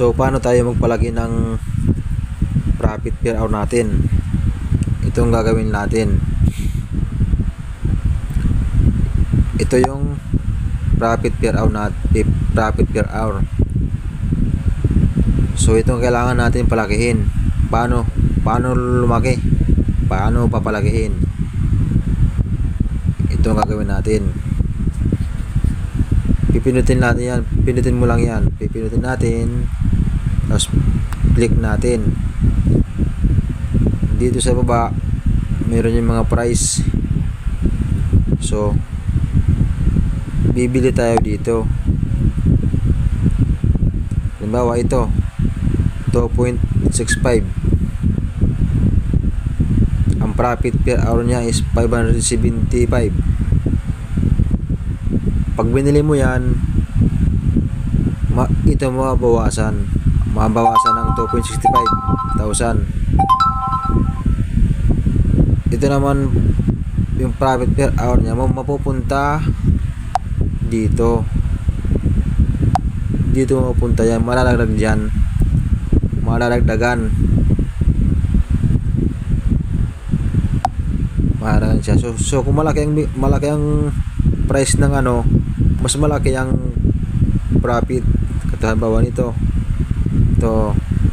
So paano tayo magpalaki ng profit per hour natin? Itong gagawin natin. Ito yung profit per hour profit per hour. So itong kailangan natin palakihin. Paano lumaki? Paano papalakihin? Ito ang gagawin natin. Pipinutin natin yan. Pinutin mo lang yan. Pipinutin natin. Tapos click natin. Dito sa baba meron yung mga price. So bibili tayo dito. Halimbawa ito 2.65. Ang profit per hour nya is 575. Pag binili mo yan, ito mabawasan ng 2.65,000. Ito naman yung profit per hour nya mapupunta dito mapupunta yan, malalagdag dyan, malalagdagan siya. So kung malaki ang price ng mas malaki ang profit. Halimbawa nito, ito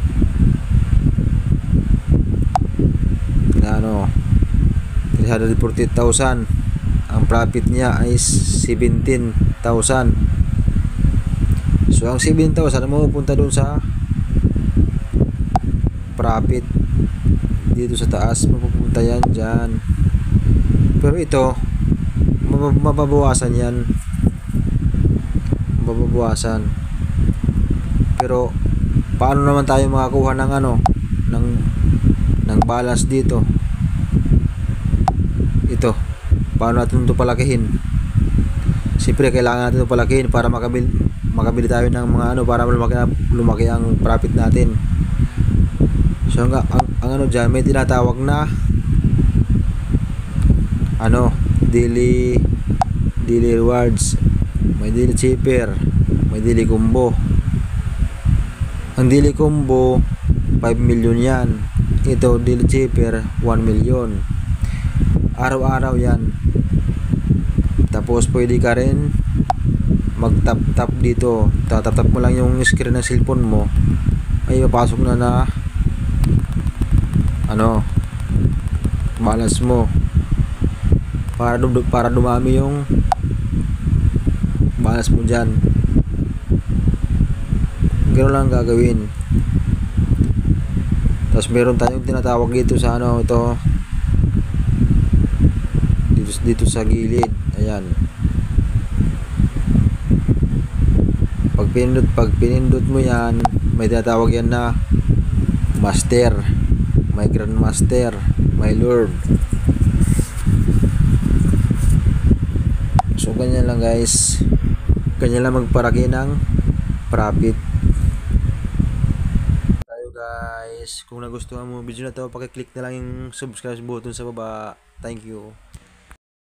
na 340,000, ang profit niya ay 17,000. So ang 7,000 mapupunta dun sa profit dito sa taas, mapupunta yan dyan. Pero ito mababawasan yan, pero paano naman tayo makakuha ng ng balance dito? Ito, paano natin ito palakihin? Siyempre kailangan natin ito palakihin para makabili tayo ng mga para lumaki ang profit natin. So ang dyan, may tinatawag na daily rewards, may daily cheaper, may daily combo. Ang daily combo 5 million yan. Ito daily cheaper 1 million. Araw-araw yan. Tapos pwede ka rin mag-tap dito. Tap mo lang yung screen ng cellphone mo, ay papasok na balance mo para dumami yung balance mo dyan. Ganoon lang gagawin. Tapos meron tayong tinatawag dito sa dito sa gilid. Ayan, pag pinindot mo yan, may tinatawag yan na master, may grandmaster, may lord. So ganyan lang guys, ganyan lang magparaki ng profit tayo guys. Kung nagustuhan mo video na to, paki-click na lang yung subscribe button sa baba. Thank you.